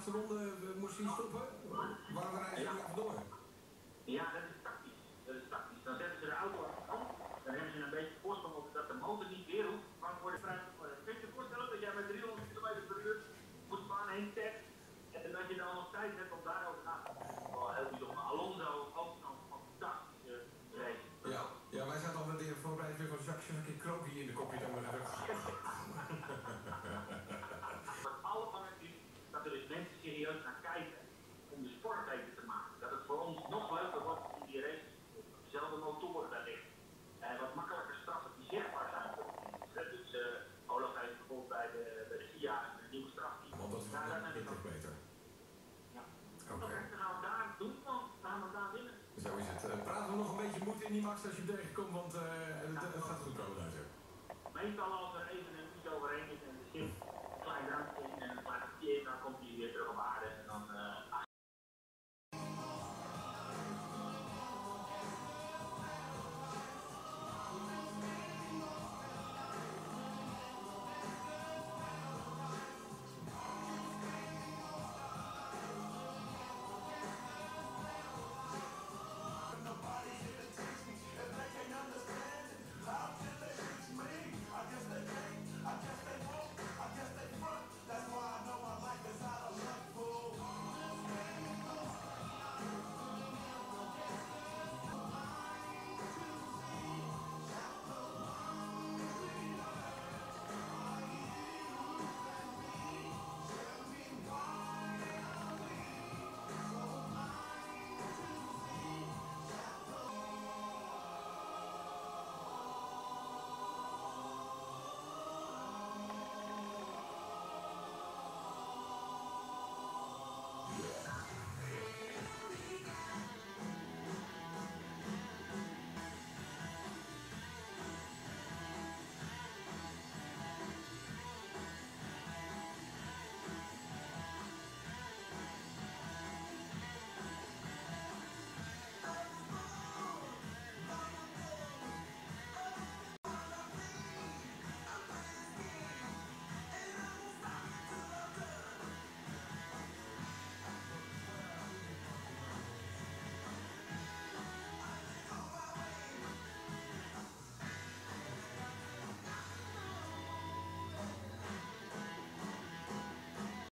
laatste ronde moest hij stoppen? Waarom rijden ze even door? Ja, dat is tactisch. Dan zetten ze de auto aan de kant. Dan hebben ze een beetje voorsprong op dat de motor niet weer hoeft vervangen worden. Kun je je voorstellen dat jij met 300 km per uur moet baan heen trekt en dat je dan nog tijd hebt om daarover na te denken? Wel heel bijzonder. Alonso ook zo'n fantastische race. Ja, wij zaten al met de voorbereiding van Jacques een krookje in de kopje dan maar even. Wat alle belangrijk is, dat er dus mensen serieus naar kijken om de sport beter te maken. Dat het voor ons nog leuker wordt in die races. Dezelfde motoren daar liggen. Wat makkelijker straffen die zichtbaar zijn voor de mensen. Dus Olaf heeft bijvoorbeeld bij de FIA een nieuwe straf. Want dat is toch beter. Ja. Oké, dan gaan we daar doen, dan gaan we daar winnen. Zo is het. Praten we nog een beetje moed in die Max als je tegenkomt, want het gaat goed komen daar zo. Meestal als er even een iets overheen is en er zit een klein drankje in en